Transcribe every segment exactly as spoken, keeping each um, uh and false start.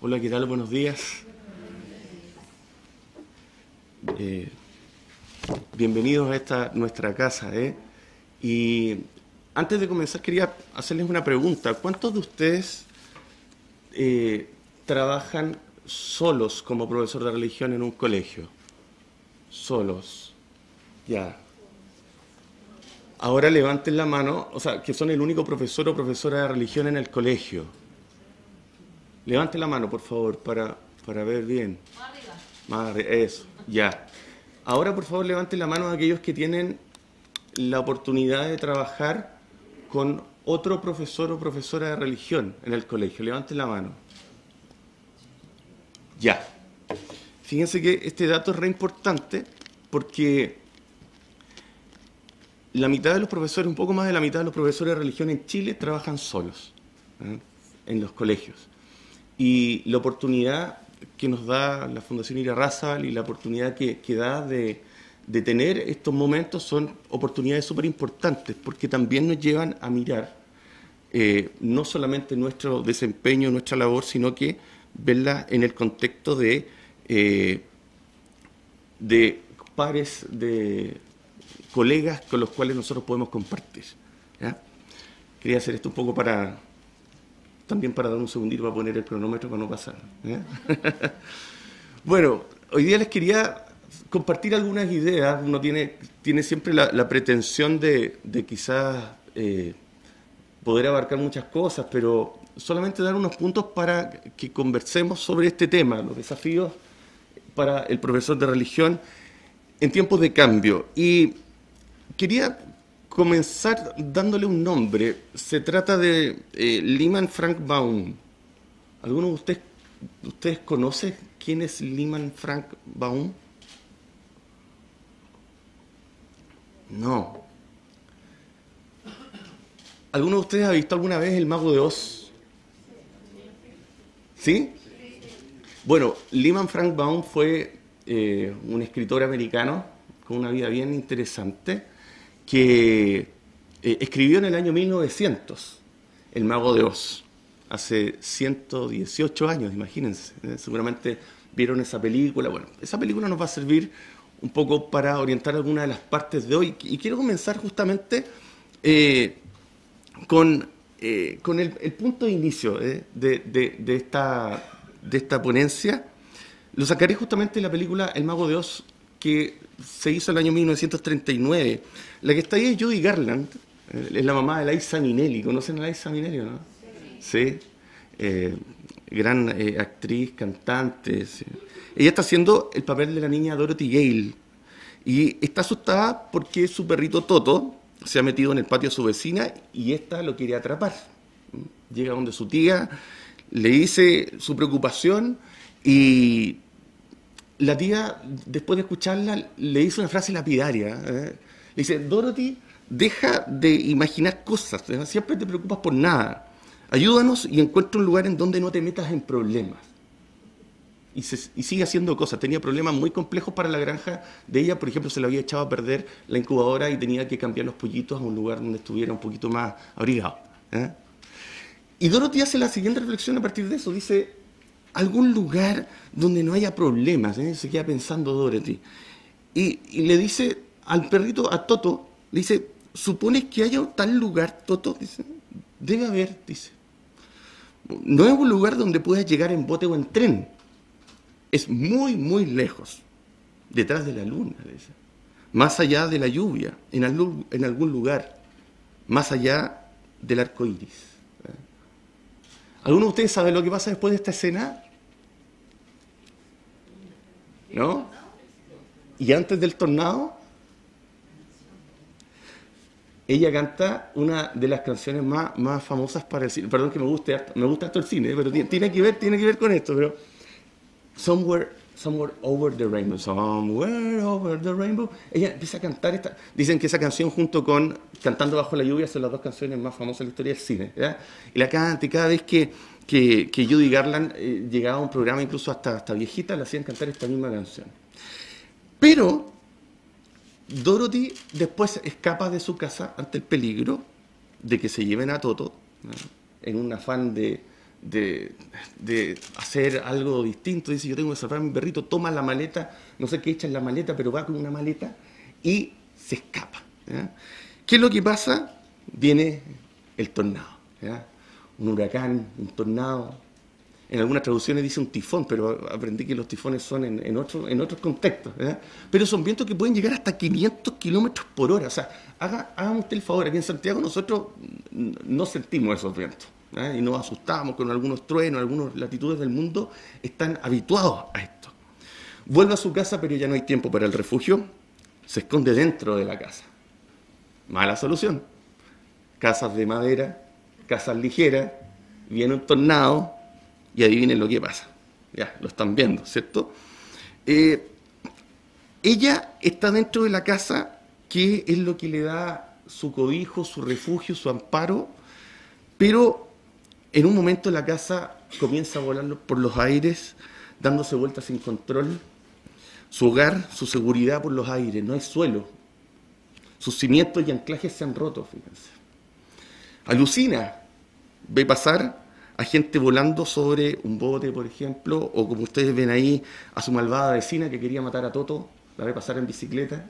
Hola, ¿qué tal? Buenos días. Eh, bienvenidos a esta nuestra casa. ¿eh? Y antes de comenzar quería hacerles una pregunta. ¿Cuántos de ustedes eh, trabajan solos como profesor de religión en un colegio? Solos. Ya. Ahora levanten la mano, o sea, que son el único profesor o profesora de religión en el colegio. Levanten la mano, por favor, para, para ver bien. Más arriba. Eso, ya. Ahora, por favor, levanten la mano a aquellos que tienen la oportunidad de trabajar con otro profesor o profesora de religión en el colegio. Levanten la mano. Ya. Fíjense que este dato es re importante porque la mitad de los profesores, un poco más de la mitad de los profesores de religión en Chile trabajan solos, ¿eh? en los colegios. Y la oportunidad que nos da la Fundación Ira Rázaval y la oportunidad que, que da de, de tener estos momentos son oportunidades súper importantes porque también nos llevan a mirar eh, no solamente nuestro desempeño, nuestra labor, sino que verla en el contexto de, eh, de pares, de colegas con los cuales nosotros podemos compartir. ¿ya? Quería hacer esto un poco para... También para dar un segundito para poner el cronómetro para no pasar. ¿eh? Bueno, hoy día les quería compartir algunas ideas. Uno tiene, tiene siempre la, la pretensión de, de quizás eh, poder abarcar muchas cosas, pero solamente dar unos puntos para que conversemos sobre este tema, los desafíos para el profesor de religión en tiempos de cambio. Y quería comenzar dándole un nombre. Se trata de eh, Lyman Frank Baum. ¿Alguno de ustedes, ustedes conoce quién es Lyman Frank Baum? No. ¿Alguno de ustedes ha visto alguna vez El Mago de Oz? ¿Sí? Bueno, Lyman Frank Baum fue eh, un escritor americano con una vida bien interesante que eh, escribió en el año mil novecientos El Mago de Oz, hace ciento dieciocho años, imagínense. ¿eh? Seguramente vieron esa película. Bueno, esa película nos va a servir un poco para orientar algunas de las partes de hoy. Y quiero comenzar justamente eh, con, eh, con el, el punto de inicio eh, de, de, de, esta, de esta ponencia. Lo sacaré justamente de la película El Mago de Oz, que se hizo en el año mil novecientos treinta y nueve. La que está ahí es Judy Garland, eh, es la mamá de Liza Minnelli. ¿Conocen a Liza Minnelli o no? Sí. ¿Sí? Eh, gran eh, actriz, cantante. ¿sí? Ella está haciendo el papel de la niña Dorothy Gale. Y está asustada porque su perrito Toto se ha metido en el patio de su vecina y ésta lo quiere atrapar. Llega donde su tía, le dice su preocupación y la tía, después de escucharla, le dice una frase lapidaria. ¿eh? Le dice, Dorothy, deja de imaginar cosas, ¿eh? siempre te preocupas por nada. Ayúdanos y encuentra un lugar en donde no te metas en problemas. Y, se, y sigue haciendo cosas. Tenía problemas muy complejos para la granja de ella. Por ejemplo, se le había echado a perder la incubadora y tenía que cambiar los pollitos a un lugar donde estuviera un poquito más abrigado. ¿eh? Y Dorothy hace la siguiente reflexión a partir de eso. Dice, algún lugar donde no haya problemas. ¿eh? Se queda pensando Dorothy. Y, y le dice al perrito, a Toto, le dice, ¿supones que haya tal lugar, Toto? Dice, debe haber, dice. No es un lugar donde puedas llegar en bote o en tren. Es muy, muy lejos. Detrás de la luna, dice. Más allá de la lluvia, en algún, en algún lugar. Más allá del arco iris. ¿eh? ¿Alguno de ustedes sabe lo que pasa después de esta escena? ¿No? Y antes del tornado, ella canta una de las canciones más, más famosas para el cine. Perdón que me guste, me gusta esto el cine, pero tiene, tiene que ver, tiene que ver con esto. Pero Somewhere, somewhere over the rainbow, somewhere over the rainbow. Ella empieza a cantar esta. Dicen que esa canción junto con Cantando bajo la lluvia son las dos canciones más famosas de la historia del cine. ¿ya? Y la canta y cada vez que, que, que Judy Garland eh, llegaba a un programa, incluso hasta, hasta viejita, le hacían cantar esta misma canción. Pero Dorothy después escapa de su casa ante el peligro de que se lleven a Toto, ¿no? en un afán de, de, de hacer algo distinto. Dice, yo tengo que salvar a mi perrito, toma la maleta, no sé qué echa en la maleta, pero va con una maleta y se escapa. ¿Ya? ¿Qué es lo que pasa? Viene el tornado. ¿Ya? Un huracán, un tornado. En algunas traducciones dice un tifón, pero aprendí que los tifones son en, en, otro, en otros contextos. ¿Ya? Pero son vientos que pueden llegar hasta quinientos kilómetros por hora. O sea, haga, hágame usted el favor, aquí en Santiago nosotros no sentimos esos vientos. ¿Eh? Y nos asustamos con algunos truenos, algunas latitudes del mundo están habituados a esto. Vuelve a su casa, pero ya no hay tiempo para el refugio, se esconde dentro de la casa. Mala solución. Casas de madera, casas ligeras, viene un tornado y adivinen lo que pasa. Ya, lo están viendo, ¿cierto? Eh, ella está dentro de la casa, que es lo que le da su cobijo, su refugio, su amparo, pero en un momento la casa comienza a volar por los aires, dándose vueltas sin control. Su hogar, su seguridad por los aires, no hay suelo. Sus cimientos y anclajes se han roto, fíjense. Alucina, ve pasar a gente volando sobre un bote, por ejemplo, o como ustedes ven ahí, a su malvada vecina que quería matar a Toto, la ve pasar en bicicleta.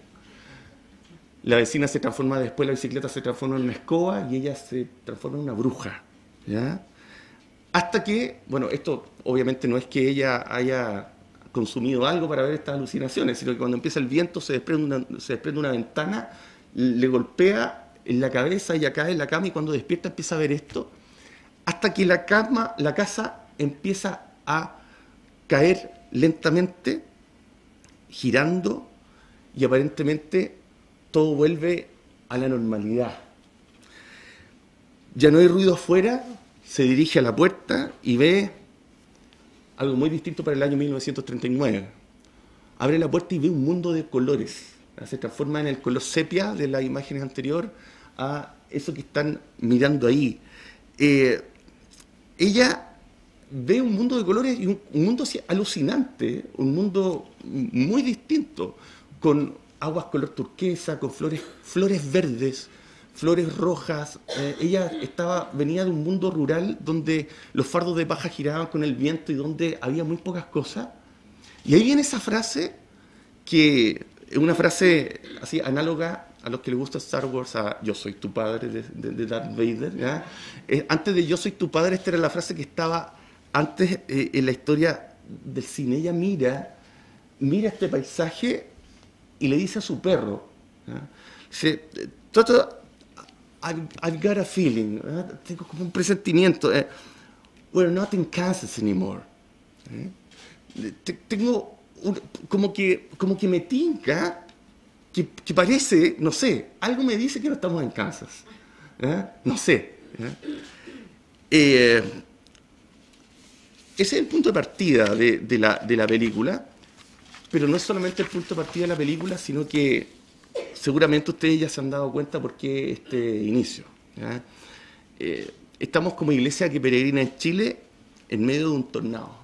La vecina se transforma después, la bicicleta se transforma en una escoba y ella se transforma en una bruja. ¿Ya? Hasta que, bueno, esto obviamente no es que ella haya consumido algo para ver estas alucinaciones, sino que cuando empieza el viento se desprende una, se desprende una ventana, le golpea en la cabeza, ella cae en la cama y cuando despierta empieza a ver esto, hasta que la cama, la casa empieza a caer lentamente, girando, y aparentemente todo vuelve a la normalidad. Ya no hay ruido afuera, se dirige a la puerta y ve algo muy distinto para el año mil novecientos treinta y nueve. Abre la puerta y ve un mundo de colores. Se transforma en el color sepia de las imágenes anteriores a eso que están mirando ahí. Eh, ella ve un mundo de colores y un, un mundo así alucinante, un mundo muy distinto, con aguas color turquesa, con flores, flores verdes, flores rojas. Eh, ella estaba, venía de un mundo rural donde los fardos de paja giraban con el viento y donde había muy pocas cosas. Y ahí viene esa frase, que es una frase así análoga a los que les gusta Star Wars, a Yo soy tu padre, de, de, de Darth Vader. ¿Ya? Eh, antes de Yo soy tu padre, esta era la frase que estaba antes eh, en la historia del cine. Ella mira, mira este paisaje y le dice a su perro, ¿ya? Dice, Toto, I've, I've got a feeling, ¿eh? Tengo como un presentimiento. Eh, We're not in Kansas anymore. ¿Eh? Tengo un, como, que, como que me tinca, que, que parece, no sé, algo me dice que no estamos en Kansas. ¿Eh? No sé. ¿Eh? Eh, ese es el punto de partida de, de, la, de la película, pero no es solamente el punto de partida de la película, sino que seguramente ustedes ya se han dado cuenta por qué este inicio. ¿Ya? Eh, estamos como iglesia que peregrina en Chile en medio de un tornado.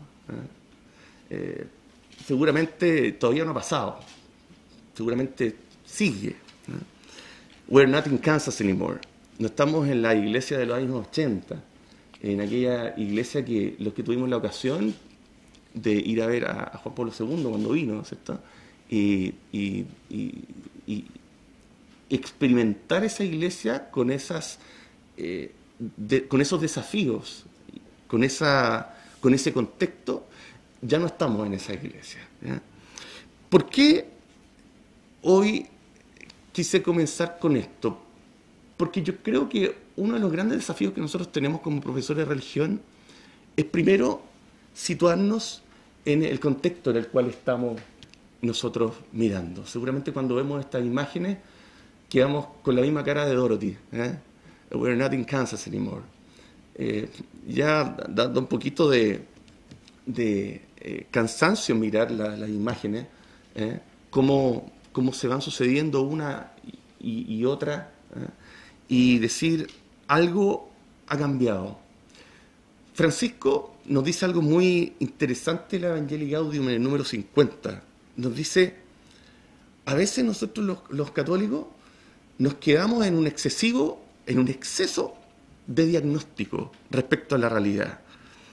Eh, seguramente todavía no ha pasado, seguramente sigue. ¿Ya? We're not in Kansas anymore. No estamos en la iglesia de los años ochenta, en aquella iglesia que los que tuvimos la ocasión de ir a ver a, a Juan Pablo segundo cuando vino, ¿cierto? Y, y, y, y experimentar esa iglesia con esas eh, de, con esos desafíos, con esa con ese contexto. Ya no estamos en esa iglesia. ¿Ya? ¿Por qué hoy quise comenzar con esto? Porque yo creo que uno de los grandes desafíos que nosotros tenemos como profesores de religión es primero situarnos en el contexto en el cual estamos nosotros mirando. Seguramente cuando vemos estas imágenes quedamos con la misma cara de Dorothy. ¿eh? We're not in Kansas anymore. Eh, ya dando un poquito de, de eh, cansancio mirar la, las imágenes, ¿eh? cómo, cómo se van sucediendo una y, y otra, ¿eh? y decir algo ha cambiado. Francisco nos dice algo muy interesante en la Evangelii Gaudium en el número cincuenta. Nos dice, a veces nosotros los, los católicos nos quedamos en un excesivo, en un exceso de diagnóstico respecto a la realidad.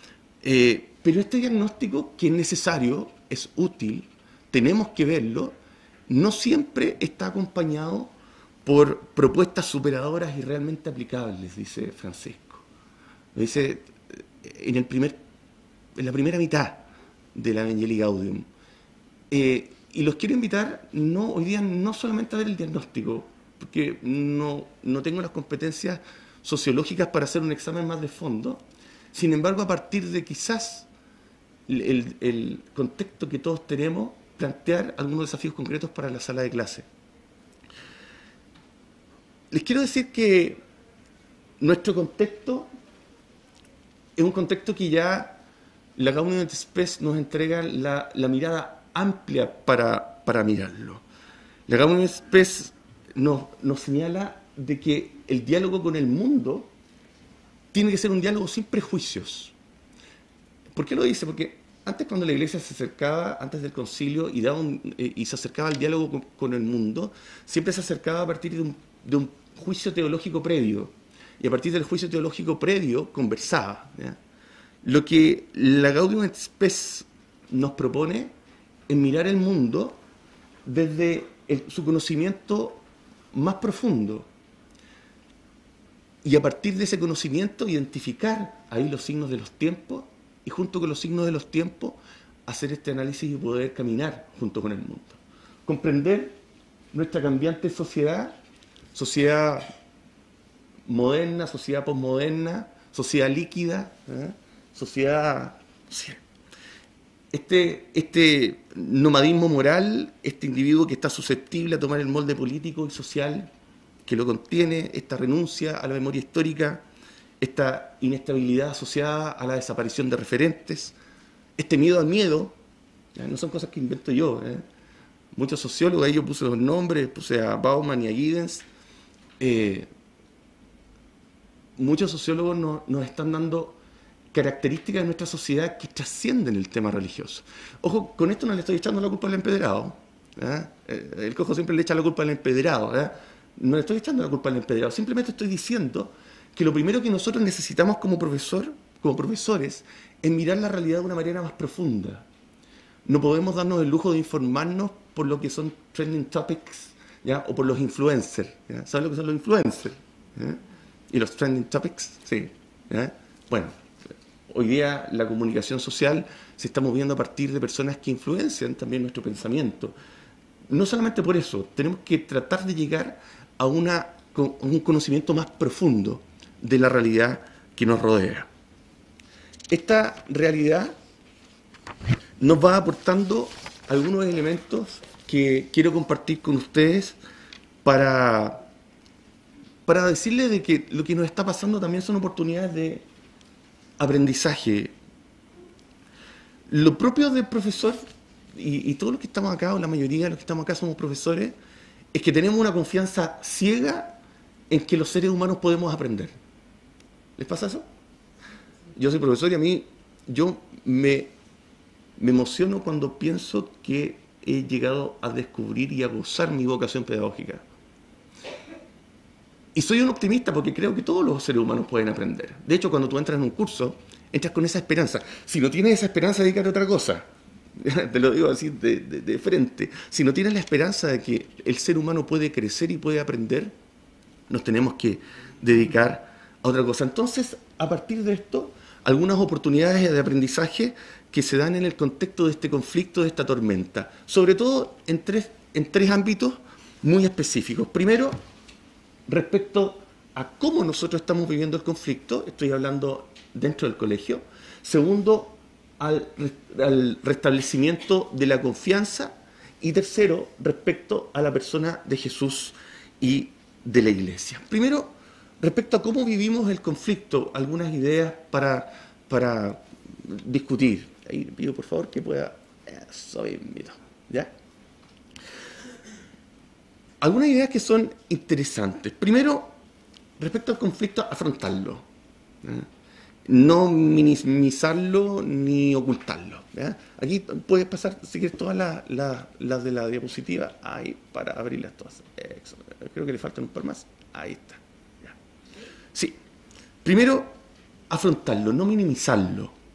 Eh, pero este diagnóstico, que es necesario, es útil, tenemos que verlo, no siempre está acompañado por propuestas superadoras y realmente aplicables, dice Francisco. Lo dice en, el primer, en la primera mitad de la Evangelii Gaudium. Eh, y los quiero invitar no, hoy día no solamente a ver el diagnóstico, porque no, no tengo las competencias sociológicas para hacer un examen más de fondo, sin embargo, a partir de quizás el, el contexto que todos tenemos, plantear algunos desafíos concretos para la sala de clase. Les quiero decir que nuestro contexto es un contexto que ya la Gaudium et Spes nos entrega la, la mirada amplia para, para mirarlo. La Gaudium et Spes nos, nos señala de que el diálogo con el mundo tiene que ser un diálogo sin prejuicios. ¿Por qué lo dice? Porque antes, cuando la Iglesia se acercaba, antes del concilio, y, daba un, eh, y se acercaba al diálogo con, con el mundo, siempre se acercaba a partir de un, de un juicio teológico previo. Y a partir del juicio teológico previo, conversaba. ¿Ya? Lo que la Gaudium et Spes nos propone es mirar el mundo desde el, su conocimiento más profundo. Y a partir de ese conocimiento, identificar ahí los signos de los tiempos, y junto con los signos de los tiempos, hacer este análisis y poder caminar junto con el mundo. Comprender nuestra cambiante sociedad, sociedad moderna, sociedad posmoderna, sociedad líquida, ¿eh? sociedad... Este, este nomadismo moral, este individuo que está susceptible a tomar el molde político y social que lo contiene, esta renuncia a la memoria histórica, esta inestabilidad asociada a la desaparición de referentes, este miedo al miedo, ¿ya? No son cosas que invento yo. ¿eh? Muchos sociólogos, ahí yo puse los nombres, puse a Bauman y a Giddens. Eh, muchos sociólogos no, nos están dando características de nuestra sociedad que trascienden el tema religioso. Ojo, con esto no le estoy echando la culpa al empedrado. ¿eh? El cojo siempre le echa la culpa al empedrado. ¿eh? No le estoy echando la culpa al empedrado, simplemente estoy diciendo que lo primero que nosotros necesitamos como profesor, como profesores, es mirar la realidad de una manera más profunda. No podemos darnos el lujo de informarnos por lo que son trending topics, ¿ya? O por los influencers. ¿ya? ¿Saben lo que son los influencers? ¿ya? ¿Y los trending topics? Sí. ¿ya? Bueno, hoy día la comunicación social se está moviendo a partir de personas que influencian también nuestro pensamiento. No solamente por eso, tenemos que tratar de llegar a, una, a un conocimiento más profundo de la realidad que nos rodea. Esta realidad nos va aportando algunos elementos que quiero compartir con ustedes para, para decirles de que lo que nos está pasando también son oportunidades de aprendizaje. Lo propio del profesor, y, y todos los que estamos acá, o la mayoría de los que estamos acá somos profesores, es que tenemos una confianza ciega en que los seres humanos podemos aprender. ¿Les pasa eso? Yo soy profesor y a mí, yo me, me emociono cuando pienso que he llegado a descubrir y a gozar mi vocación pedagógica. Y soy un optimista porque creo que todos los seres humanos pueden aprender. De hecho, cuando tú entras en un curso, entras con esa esperanza. Si no tienes esa esperanza, dedícate a otra cosa. Te lo digo así de, de, de frente. Si no tienes la esperanza de que el ser humano puede crecer y puede aprender, nos tenemos que dedicar a otra cosa. Entonces, a partir de esto, algunas oportunidades de aprendizaje que se dan en el contexto de este conflicto, de esta tormenta. Sobre todo en tres, en tres ámbitos muy específicos. Primero, respecto a cómo nosotros estamos viviendo el conflicto, estoy hablando dentro del colegio. Segundo, al, al restablecimiento de la confianza. Y tercero, respecto a la persona de Jesús y de la Iglesia. Primero, respecto a cómo vivimos el conflicto, algunas ideas para, para discutir. Ahí pido por favor que pueda... Eso mismo, ¿ya? Algunas ideas que son interesantes. Primero, respecto al conflicto, afrontarlo. ¿eh? No minimizarlo ni ocultarlo. ¿eh? Aquí puedes pasar, si quieres, todas las la, la de la diapositiva. Ahí, para abrirlas todas. Eso. Creo que le faltan un par más. Ahí está. Ya. Sí. Primero, afrontarlo, no minimizarlo.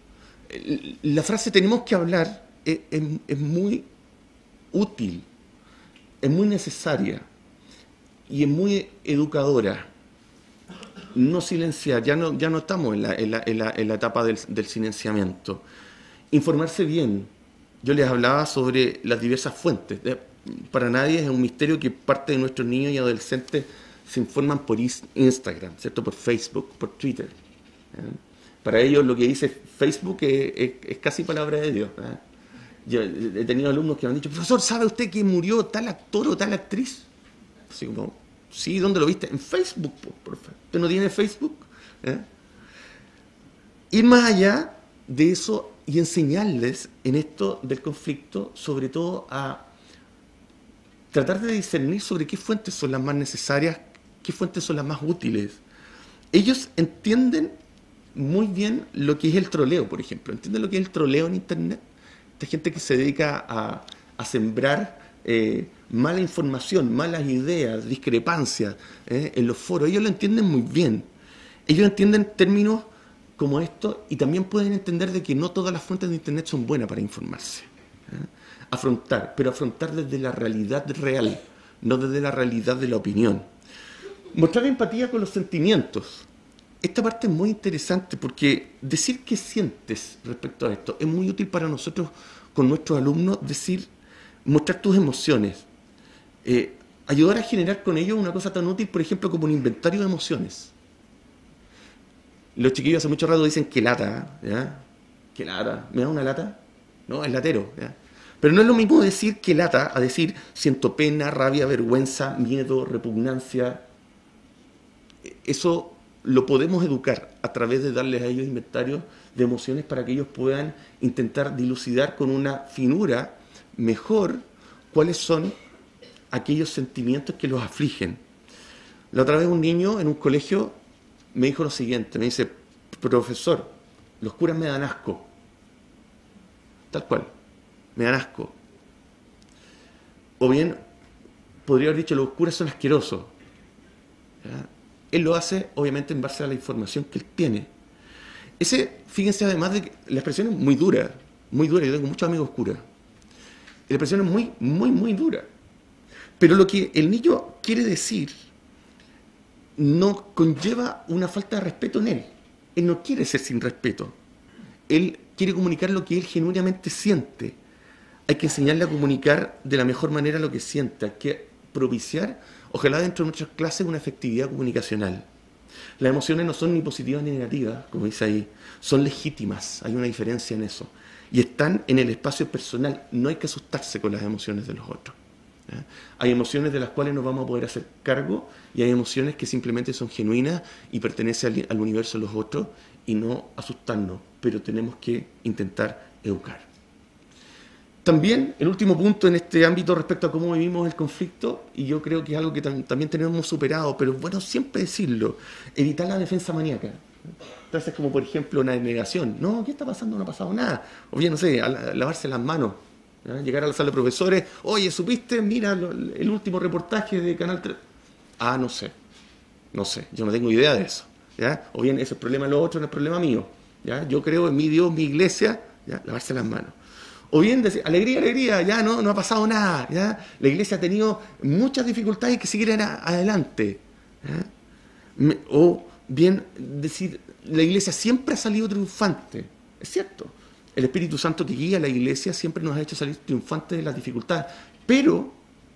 la frase tenemos que hablar es, es, es muy útil, es muy necesaria y es muy educadora. No silenciar, ya no, ya no estamos en la, en la, en la, en la etapa del, del silenciamiento. Informarse bien. Yo les hablaba sobre las diversas fuentes. Para nadie es un misterio que parte de nuestros niños y adolescentes se informan por Instagram, ¿cierto? Por Facebook, por Twitter. ¿eh? Para ellos lo que dice Facebook es, es, es casi palabra de Dios. ¿eh? Yo he tenido alumnos que me han dicho, profesor, ¿sabe usted que murió tal actor o tal actriz? Así como, sí, ¿dónde lo viste? En Facebook, por favor. ¿Usted no tiene Facebook? ¿Eh? Ir más allá de eso y enseñarles en esto del conflicto, sobre todo a tratar de discernir sobre qué fuentes son las más necesarias, qué fuentes son las más útiles. Ellos entienden muy bien lo que es el troleo, por ejemplo. ¿Entienden lo que es el troleo en Internet? Esta gente que se dedica a, a sembrar eh, mala información, malas ideas, discrepancias eh, en los foros. Ellos lo entienden muy bien. Ellos entienden términos como estos y también pueden entender de que no todas las fuentes de Internet son buenas para informarse. ¿eh? Afrontar, pero afrontar desde la realidad real, no desde la realidad de la opinión. Mostrar empatía con los sentimientos. Esta parte es muy interesante porque decir qué sientes respecto a esto es muy útil para nosotros con nuestros alumnos, decir, mostrar tus emociones. Eh, ayudar a generar con ellos una cosa tan útil, por ejemplo, como un inventario de emociones. Los chiquillos hace mucho rato dicen que lata, ¿ya? ¿Qué lata? ¿Me da una lata? No, es latero, ¿ya? Pero no es lo mismo decir que lata a decir siento pena, rabia, vergüenza, miedo, repugnancia. Eso lo podemos educar a través de darles a ellos inventarios de emociones para que ellos puedan intentar dilucidar con una finura mejor cuáles son aquellos sentimientos que los afligen. La otra vez un niño en un colegio me dijo lo siguiente, me dice, profesor, los curas me dan asco. Tal cual, me dan asco. O bien, podría haber dicho, los curas son asquerosos. ¿Ya? Él lo hace, obviamente, en base a la información que él tiene. Ese, fíjense además de que la expresión es muy dura, muy dura, yo tengo muchos amigos curas. La expresión es muy, muy, muy dura. Pero lo que el niño quiere decir no conlleva una falta de respeto en él. Él no quiere ser sin respeto. Él quiere comunicar lo que él genuinamente siente. Hay que enseñarle a comunicar de la mejor manera lo que siente. Hay que propiciar, ojalá dentro de nuestras clases, una efectividad comunicacional. Las emociones no son ni positivas ni negativas, como dice ahí. Son legítimas. Hay una diferencia en eso. Y están en el espacio personal. No hay que asustarse con las emociones de los otros. ¿eh? Hay emociones de las cuales nos vamos a poder hacer cargo y hay emociones que simplemente son genuinas y pertenecen al, al universo de los otros y no asustarnos, pero tenemos que intentar educar. También el último punto en este ámbito respecto a cómo vivimos el conflicto, y yo creo que es algo que tam- también tenemos superado, pero es bueno siempre decirlo, evitar la defensa maníaca. Entonces, como por ejemplo una negación, no, ¿qué está pasando? No ha pasado nada. O bien, no sé, a la- lavarse las manos. ¿ya? Llegar a la sala de profesores, oye, ¿supiste? Mira lo- el último reportaje de Canal tres. Ah, no sé, no sé, yo no tengo idea de eso. ¿ya? O bien, ese es el problema de los otros, no es problema mío. ¿ya? Yo creo en mi Dios, mi iglesia, ¿ya? Lavarse las manos. O bien decir, alegría, alegría, ya no, no ha pasado nada. ¿ya? La iglesia ha tenido muchas dificultades y que seguir adelante. ¿ya? Me- O bien decir, la iglesia siempre ha salido triunfante. Es cierto. El Espíritu Santo que guía a la iglesia siempre nos ha hecho salir triunfantes de las dificultades. Pero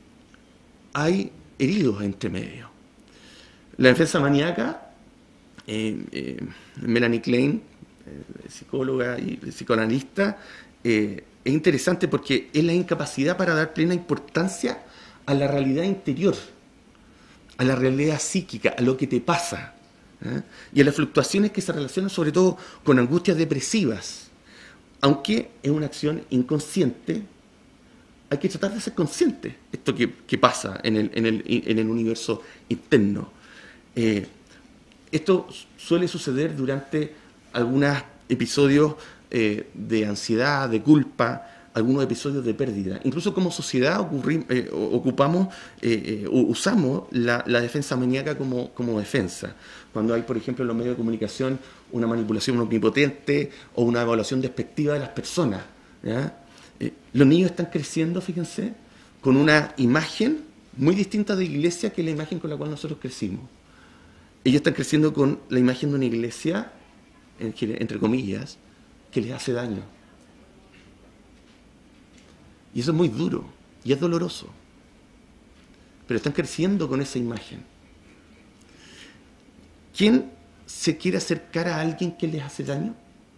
hay heridos entre medio. La defensa maníaca, eh, eh, Melanie Klein, eh, psicóloga y psicoanalista, eh, es interesante porque es la incapacidad para dar plena importancia a la realidad interior, a la realidad psíquica, a lo que te pasa, ¿eh? y a las fluctuaciones que se relacionan sobre todo con angustias depresivas. Aunque es una acción inconsciente, hay que tratar de ser consciente de esto que, que pasa en el, en, el, en el universo interno. Eh, esto suele suceder durante algunos episodios eh, de ansiedad, de culpa, algunos episodios de pérdida. Incluso como sociedad ocurri, eh, ocupamos, eh, eh, usamos la, la defensa maníaca como, como defensa. Cuando hay, por ejemplo, en los medios de comunicación una manipulación omnipotente o una evaluación despectiva de las personas. ¿Ya? Eh, los niños están creciendo, fíjense, con una imagen muy distinta de iglesia que la imagen con la cual nosotros crecimos. Ellos están creciendo con la imagen de una iglesia, entre comillas, que les hace daño. Y eso es muy duro y es doloroso. Pero están creciendo con esa imagen. ¿Quién se quiere acercar a alguien que les hace daño?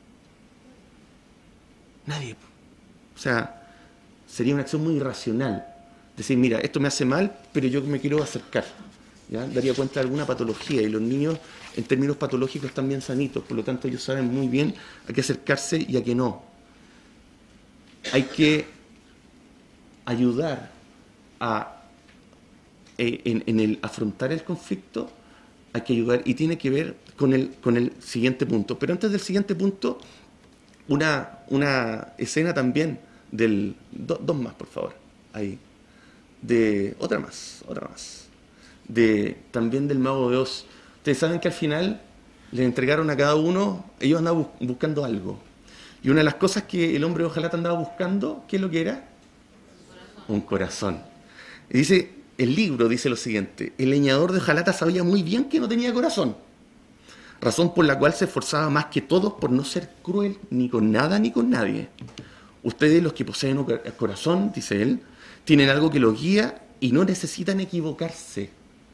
Nadie. O sea, sería una acción muy irracional. Decir, mira, esto me hace mal, pero yo me quiero acercar. ¿Ya? Daría cuenta de alguna patología. Y los niños, en términos patológicos, están bien sanitos. Por lo tanto, ellos saben muy bien a qué acercarse y a qué no. Hay que ayudar a, eh, en, en el afrontar el conflicto, hay que ayudar, y tiene que ver con el, con el siguiente punto. Pero antes del siguiente punto, una, una escena también del... Do, dos más, por favor. Ahí. De, otra más, otra más. De, también del Mago de Oz. Ustedes saben que al final les entregaron a cada uno, ellos andaban bus, buscando algo. Y una de las cosas que el hombre de hojalata andaba buscando, ¿qué es lo que era? Un corazón. Y dice, el libro dice lo siguiente: el leñador de hojalata sabía muy bien que no tenía corazón, razón por la cual se esforzaba más que todos por no ser cruel ni con nada ni con nadie. Ustedes, los que poseen un corazón, dice él, tienen algo que los guía y no necesitan equivocarse.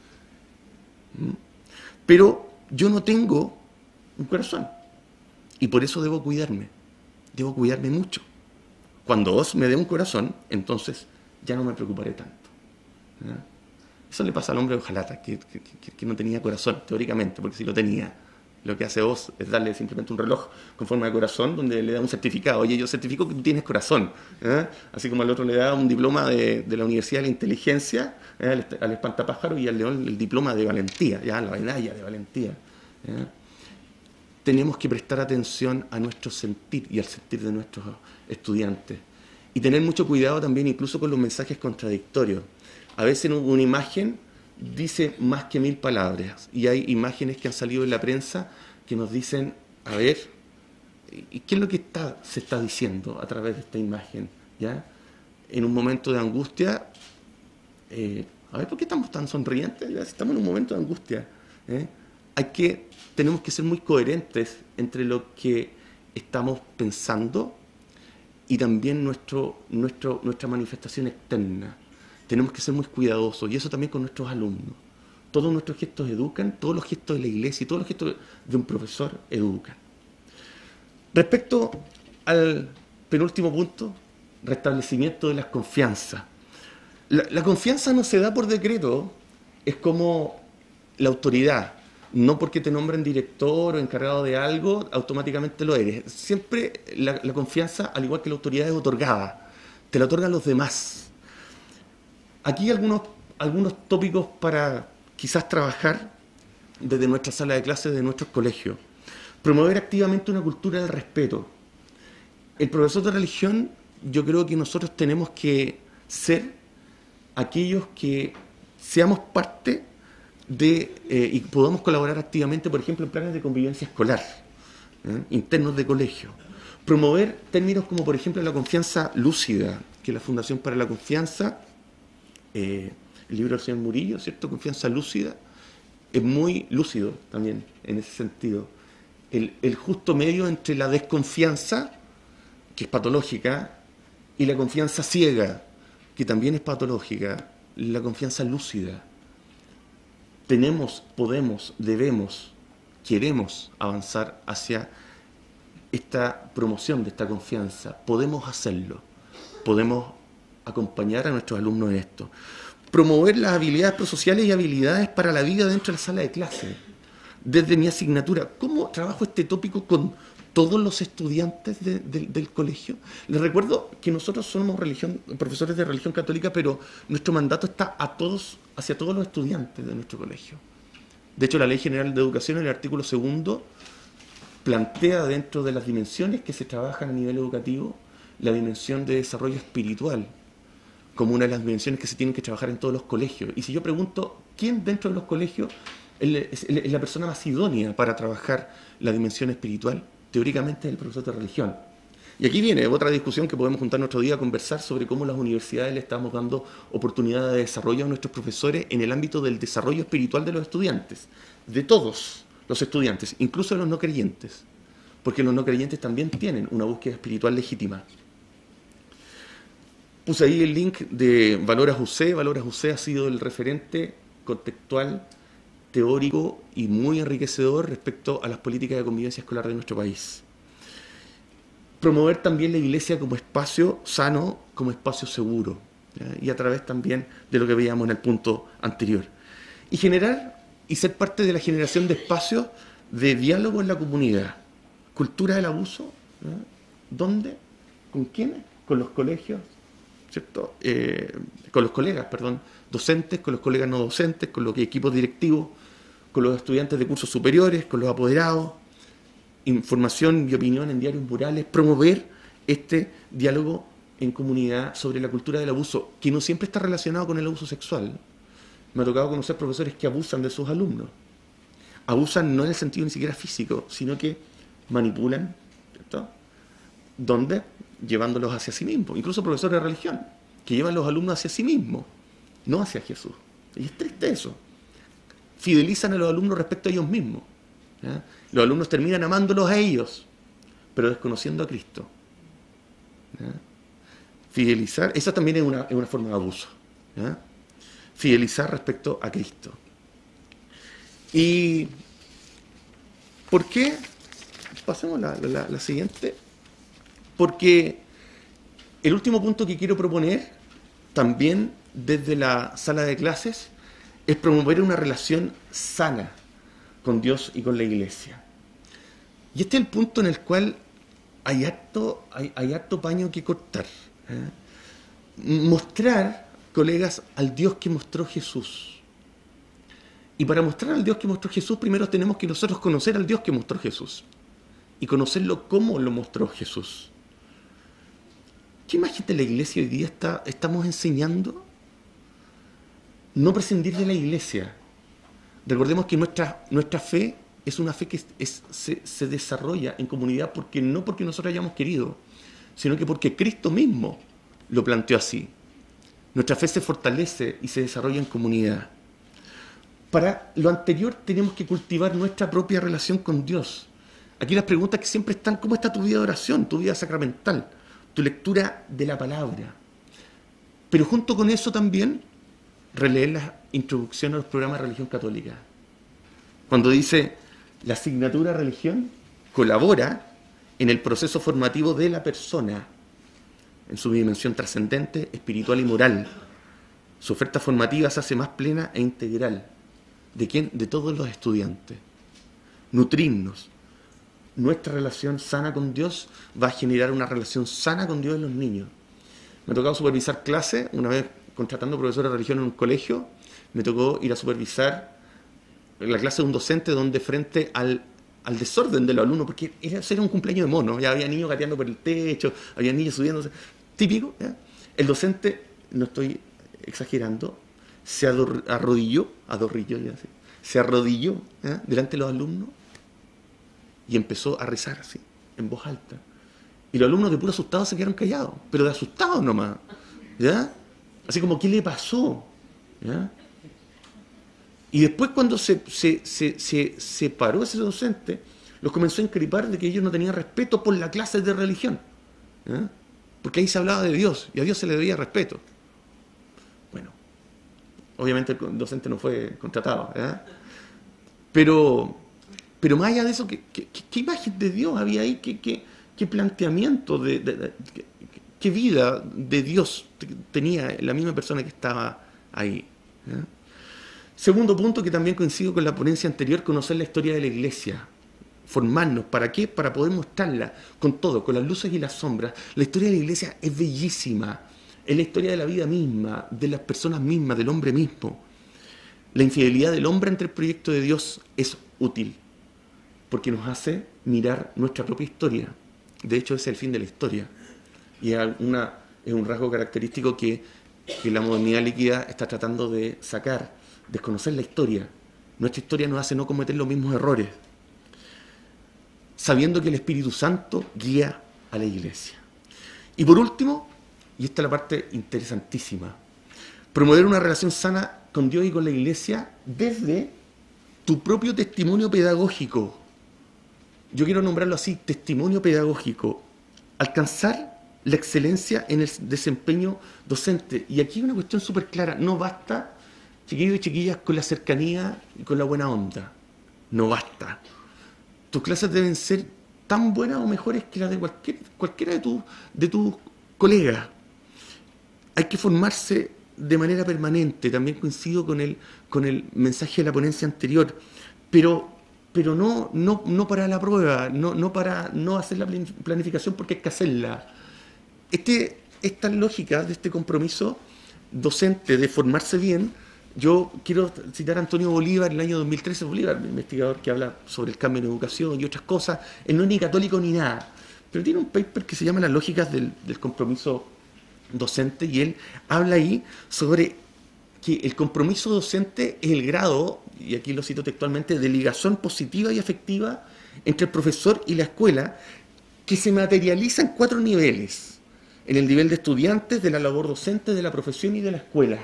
Pero yo no tengo un corazón y por eso debo cuidarme, debo cuidarme mucho. Cuando Oz me dé un corazón, entonces ya no me preocuparé tanto. ¿Ya? Eso le pasa al hombre de hojalata, que, que, que, que no tenía corazón, teóricamente, porque si lo tenía, lo que hace Oz es darle simplemente un reloj con forma de corazón donde le da un certificado. Oye, yo certifico que tú tienes corazón. ¿Eh? Así como al otro le da un diploma de, de la Universidad de la Inteligencia, ¿eh? al, al espantapájaro, y al león el diploma de valentía, ya la medalla de valentía. ¿Eh? Tenemos que prestar atención a nuestro sentir y al sentir de nuestros estudiantes. Y tener mucho cuidado también incluso con los mensajes contradictorios. A veces una imagen dice más que mil palabras. Y hay imágenes que han salido en la prensa que nos dicen, a ver, ¿y qué es lo que está, se está diciendo a través de esta imagen? ¿Ya? En un momento de angustia, eh, a ver, ¿por qué estamos tan sonrientes? ¿Ya? Si estamos en un momento de angustia. ¿eh? Hay que, tenemos que ser muy coherentes entre lo que estamos pensando y también nuestro, nuestro, nuestra manifestación externa. Tenemos que ser muy cuidadosos, y eso también con nuestros alumnos. Todos nuestros gestos educan, todos los gestos de la iglesia y todos los gestos de un profesor educan. Respecto al penúltimo punto, restablecimiento de las confianzas. La, la confianza no se da por decreto, es como la autoridad. No porque te nombren director o encargado de algo, automáticamente lo eres. Siempre la, la confianza, al igual que la autoridad, es otorgada. Te la otorgan los demás. Aquí algunos, algunos tópicos para quizás trabajar desde nuestra sala de clases, de nuestros colegios. Promover activamente una cultura del respeto. El profesor de religión, yo creo que nosotros tenemos que ser aquellos que seamos parte de, eh, y podamos colaborar activamente, por ejemplo, en planes de convivencia escolar, ¿eh? internos de colegio. Promover términos como, por ejemplo, la confianza lúcida, que la Fundación para la Confianza, eh, el libro del señor Murillo, ¿cierto? Confianza lúcida, es muy lúcido también en ese sentido. El, el justo medio entre la desconfianza, que es patológica, y la confianza ciega, que también es patológica, la confianza lúcida. Tenemos, podemos, debemos, queremos avanzar hacia esta promoción de esta confianza. Podemos hacerlo. Podemos acompañar a nuestros alumnos en esto. Promover las habilidades prosociales y habilidades para la vida dentro de la sala de clase. Desde mi asignatura, ¿cómo trabajo este tópico con todos los estudiantes de, de, del colegio? Les recuerdo que nosotros somos religión, profesores de religión católica, pero nuestro mandato está a todos, hacia todos los estudiantes de nuestro colegio. De hecho, la Ley General de Educación, en el artículo segundo, plantea dentro de las dimensiones que se trabajan a nivel educativo la dimensión de desarrollo espiritual como una de las dimensiones que se tienen que trabajar en todos los colegios. Y si yo pregunto, ¿quién dentro de los colegios es la persona más idónea para trabajar la dimensión espiritual? Teóricamente es el profesor de religión. Y aquí viene otra discusión que podemos juntarnos otro día a conversar sobre cómo las universidades le estamos dando oportunidad de desarrollo a nuestros profesores en el ámbito del desarrollo espiritual de los estudiantes, de todos los estudiantes, incluso de los no creyentes, porque los no creyentes también tienen una búsqueda espiritual legítima. Puse ahí el link de Valoras U C. Valoras U C ha sido el referente contextual, teórico y muy enriquecedor respecto a las políticas de convivencia escolar de nuestro país. Promover también la iglesia como espacio sano, como espacio seguro, ¿ya? Y a través también de lo que veíamos en el punto anterior. Y generar y ser parte de la generación de espacios de diálogo en la comunidad. Cultura del abuso, ¿ya? ¿Dónde? ¿Con quiénes? Con los colegios, ¿cierto? Eh, con los colegas, perdón, docentes, con los colegas no docentes, con los equipos directivos, con los estudiantes de cursos superiores, con los apoderados, información y opinión en diarios murales, promover este diálogo en comunidad sobre la cultura del abuso, que no siempre está relacionado con el abuso sexual. Me ha tocado conocer profesores que abusan de sus alumnos. Abusan no en el sentido ni siquiera físico, sino que manipulan, ¿cierto? ¿Dónde? Llevándolos hacia sí mismos. Incluso profesores de religión, que llevan a los alumnos hacia sí mismos, no hacia Jesús. Y es triste eso. Fidelizan a los alumnos respecto a ellos mismos, ¿ya? Los alumnos terminan amándolos a ellos, pero desconociendo a Cristo, ¿ya? Fidelizar, esa también es una, es una forma de abuso, ¿ya? Fidelizar respecto a Cristo. ¿Y por qué? Pasemos a la, la, la siguiente. Porque el último punto que quiero proponer, también desde la sala de clases, es promover una relación sana con Dios y con la Iglesia. Y este es el punto en el cual hay harto, hay, hay harto paño que cortar, ¿eh? Mostrar, colegas, al Dios que mostró Jesús. Y para mostrar al Dios que mostró Jesús, primero tenemos que nosotros conocer al Dios que mostró Jesús. Y conocerlo como lo mostró Jesús. ¿Qué imagen de la Iglesia hoy día está, estamos enseñando? No prescindir de la Iglesia. Recordemos que nuestra, nuestra fe es una fe que es, es, se, se desarrolla en comunidad porque no porque nosotros hayamos querido, sino que porque Cristo mismo lo planteó así. Nuestra fe se fortalece y se desarrolla en comunidad. Para lo anterior tenemos que cultivar nuestra propia relación con Dios. Aquí las preguntas que siempre están: ¿cómo está tu vida de oración, tu vida sacramental, tu lectura de la palabra? Pero junto con eso también releer la introducción a los programas de religión católica. Cuando dice la asignatura religión colabora en el proceso formativo de la persona, en su dimensión trascendente, espiritual y moral. Su oferta formativa se hace más plena e integral. ¿De quién? De todos los estudiantes. Nutrirnos. Nuestra relación sana con Dios va a generar una relación sana con Dios en los niños. Me ha tocado supervisar clases, una vez contratando profesores de religión en un colegio, me tocó ir a supervisar la clase de un docente donde frente al, al desorden de los alumnos, porque era, era un cumpleaños de mono, ya había niños gateando por el techo, había niños subiéndose, típico, ¿ya? El docente, no estoy exagerando, se arrodilló, adorrilló, ya sé, se arrodilló, ¿ya?, delante de los alumnos y empezó a rezar así, en voz alta. Y los alumnos de puro asustados se quedaron callados, pero de asustados nomás, ¿ya? Así como, ¿qué le pasó? ¿Ya? Y después cuando se, se, se, se, se paró ese docente, los comenzó a incripar de que ellos no tenían respeto por la clase de religión, ¿ya? Porque ahí se hablaba de Dios, y a Dios se le debía respeto. Bueno, obviamente el docente no fue contratado, ¿ya? Pero, pero más allá de eso, ¿qué, qué, qué imagen de Dios había ahí? ¿Qué, qué, qué planteamiento de... de, de qué, qué vida de Dios tenía la misma persona que estaba ahí, ¿ya? Segundo punto, que también coincido con la ponencia anterior, conocer la historia de la Iglesia, formarnos. ¿Para qué? Para poder mostrarla con todo, con las luces y las sombras. La historia de la Iglesia es bellísima, es la historia de la vida misma, de las personas mismas, del hombre mismo. La infidelidad del hombre ante el proyecto de Dios es útil, porque nos hace mirar nuestra propia historia. De hecho, ese es el fin de la historia. Y es, una, es un rasgo característico que, que la modernidad líquida está tratando de sacar, desconocer la historia. Nuestra historia nos hace no cometer los mismos errores, sabiendo que el Espíritu Santo guía a la iglesia. Y por último, y esta es la parte interesantísima, promover una relación sana con Dios y con la iglesia desde tu propio testimonio pedagógico. Yo quiero nombrarlo así, testimonio pedagógico. Alcanzar la excelencia en el desempeño docente. Y aquí hay una cuestión súper clara. No basta, chiquillos y chiquillas, con la cercanía y con la buena onda. No basta. Tus clases deben ser tan buenas o mejores que las de cualquier, cualquiera de, tu, de tus colegas. Hay que formarse de manera permanente. También coincido con el, con el mensaje de la ponencia anterior. Pero, pero no, no, no para la prueba, no, no para no hacer la planificación porque hay que hacerla. Este, esta lógica de este compromiso docente de formarse bien, yo quiero citar a Antonio Bolívar, en el año dos mil trece, Bolívar, un investigador que habla sobre el cambio en educación y otras cosas. Él no es ni católico ni nada, pero tiene un paper que se llama Las lógicas del, del compromiso docente, y él habla ahí sobre que el compromiso docente es el grado, y aquí lo cito textualmente, de ligación positiva y afectiva entre el profesor y la escuela, que se materializa en cuatro niveles: en el nivel de estudiantes, de la labor docente, de la profesión y de la escuela.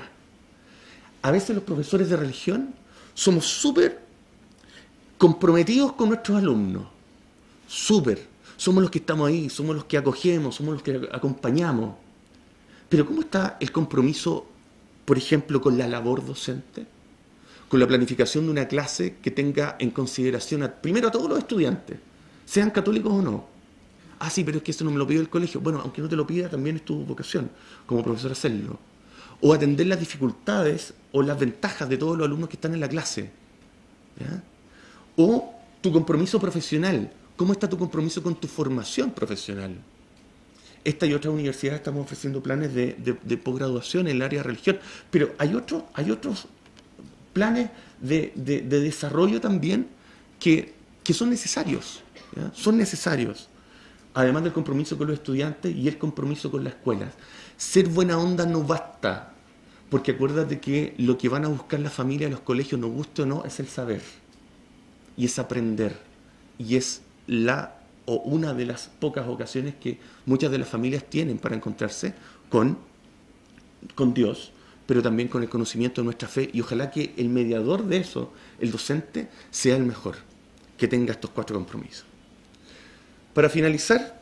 A veces los profesores de religión somos súper comprometidos con nuestros alumnos, súper. Somos los que estamos ahí, somos los que acogemos, somos los que acompañamos. Pero ¿cómo está el compromiso, por ejemplo, con la labor docente? Con la planificación de una clase que tenga en consideración, a, primero, a todos los estudiantes, sean católicos o no. Ah, sí, pero es que eso no me lo pidió el colegio. Bueno, aunque no te lo pida, también es tu vocación como profesor hacerlo. O atender las dificultades o las ventajas de todos los alumnos que están en la clase. ¿Ya? O tu compromiso profesional. ¿Cómo está tu compromiso con tu formación profesional? Esta y otras universidades estamos ofreciendo planes de, de, de posgraduación en el área de religión, pero hay, otro, hay otros planes de, de, de desarrollo también que, que son necesarios. ¿Ya? Son necesarios. Además del compromiso con los estudiantes y el compromiso con las escuelas. Ser buena onda no basta, porque acuérdate que lo que van a buscar las familias, los colegios, nos guste o no, es el saber, y es aprender, y es la o una de las pocas ocasiones que muchas de las familias tienen para encontrarse con, con Dios, pero también con el conocimiento de nuestra fe, y ojalá que el mediador de eso, el docente, sea el mejor, que tenga estos cuatro compromisos. Para finalizar,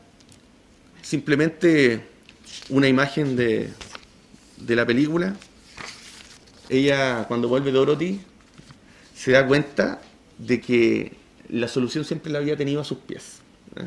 simplemente una imagen de, de la película. Ella, cuando vuelve Dorothy, se da cuenta de que la solución siempre la había tenido a sus pies.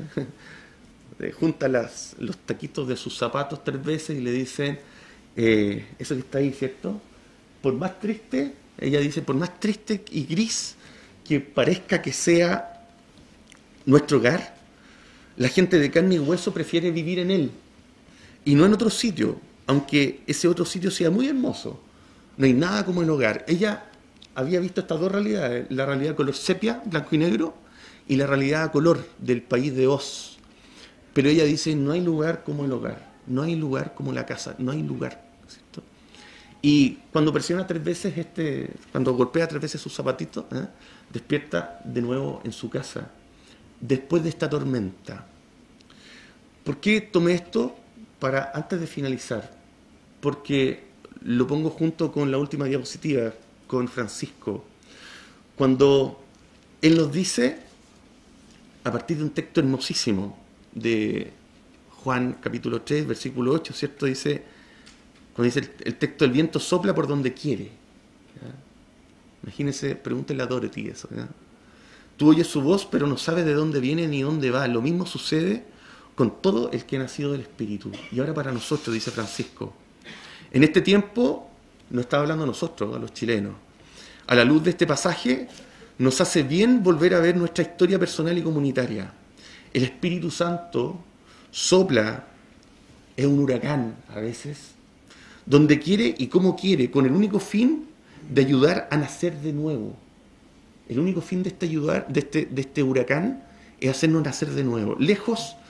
Junta las, los taquitos de sus zapatos tres veces y le dicen, eh, eso que está ahí, ¿cierto? Por más triste, ella dice, por más triste y gris que parezca que sea nuestro hogar, la gente de carne y hueso prefiere vivir en él y no en otro sitio, aunque ese otro sitio sea muy hermoso. No hay nada como el hogar. Ella había visto estas dos realidades, la realidad color sepia, blanco y negro, y la realidad a color del país de Oz. Pero ella dice, no hay lugar como el hogar, no hay lugar como la casa, no hay lugar, ¿cierto? Y cuando presiona tres veces, este, cuando golpea tres veces sus zapatitos, ¿eh? despierta de nuevo en su casa, después de esta tormenta. ¿Por qué tomé esto? Para, antes de finalizar, porque lo pongo junto con la última diapositiva, con Francisco, cuando él nos dice, a partir de un texto hermosísimo de Juan capítulo tres, versículo ocho, ¿cierto? Dice, cuando dice el, el texto, el viento sopla por donde quiere. ¿Ya? Imagínense, pregúntenle a Dorothy eso. ¿Ya? Tú oyes su voz, pero no sabes de dónde viene ni dónde va. Lo mismo sucede con todo el que ha nacido del Espíritu. Y ahora para nosotros, dice Francisco, en este tiempo, no está hablando a nosotros, a los chilenos, a la luz de este pasaje, nos hace bien volver a ver nuestra historia personal y comunitaria. El Espíritu Santo sopla, es un huracán a veces, donde quiere y como quiere, con el único fin de ayudar a nacer de nuevo. El único fin de este, ayudar, de este, de este huracán es hacernos nacer de nuevo, lejos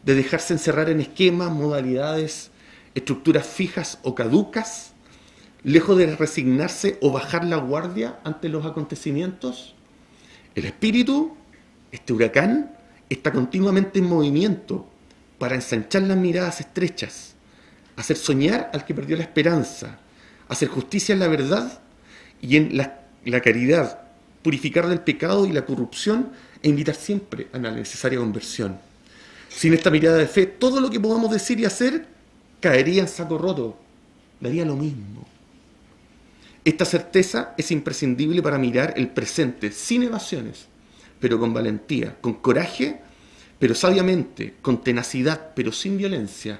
de dejarse encerrar en esquemas, modalidades, estructuras fijas o caducas, lejos de resignarse o bajar la guardia ante los acontecimientos. El espíritu, este huracán, está continuamente en movimiento para ensanchar las miradas estrechas, hacer soñar al que perdió la esperanza, hacer justicia en la verdad y en la, la caridad, purificar del pecado y la corrupción e invitar siempre a la necesaria conversión. Sin esta mirada de fe, todo lo que podamos decir y hacer caería en saco roto, daría lo mismo. Esta certeza es imprescindible para mirar el presente sin evasiones, pero con valentía, con coraje, pero sabiamente, con tenacidad, pero sin violencia,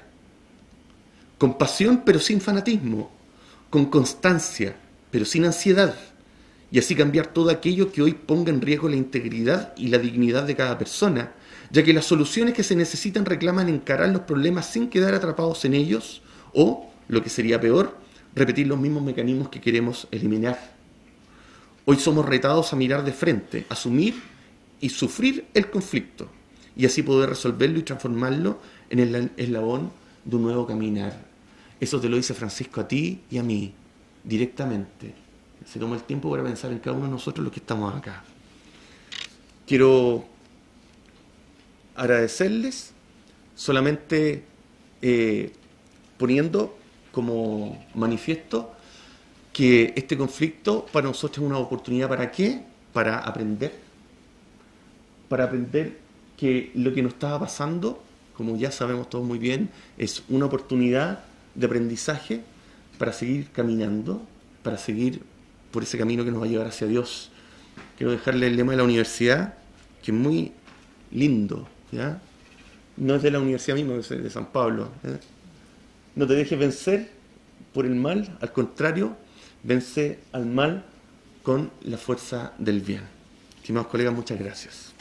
con pasión, pero sin fanatismo, con constancia, pero sin ansiedad, y así cambiar todo aquello que hoy ponga en riesgo la integridad y la dignidad de cada persona, ya que las soluciones que se necesitan reclaman encarar los problemas sin quedar atrapados en ellos, o, lo que sería peor, repetir los mismos mecanismos que queremos eliminar. Hoy somos retados a mirar de frente, asumir y sufrir el conflicto, y así poder resolverlo y transformarlo en el eslabón de un nuevo caminar. Eso te lo dice Francisco a ti y a mí, directamente. Se toma el tiempo para pensar en cada uno de nosotros los que estamos acá. Quiero agradecerles, solamente eh, poniendo como manifiesto que este conflicto para nosotros es una oportunidad. ¿Para qué? Para aprender. Para aprender que lo que nos estaba pasando, como ya sabemos todos muy bien, es una oportunidad de aprendizaje para seguir caminando, para seguir por ese camino que nos va a llevar hacia Dios. Quiero dejarle el lema de la universidad, que es muy lindo, ¿ya? No es de la universidad misma, es de San Pablo, ¿eh? No te dejes vencer por el mal, al contrario, vence al mal con la fuerza del bien. Estimados colegas, muchas gracias.